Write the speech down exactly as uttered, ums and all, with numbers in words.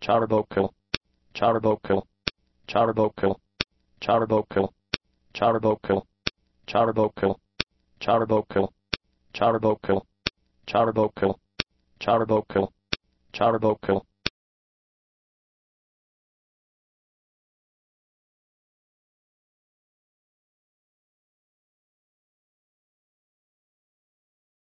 Charbokil, Charbokil, Charbokil, Charbokil, Charbokil, Charbokil, Charbokil, Charbokil, Charbokil, Charbokil, Charbokil.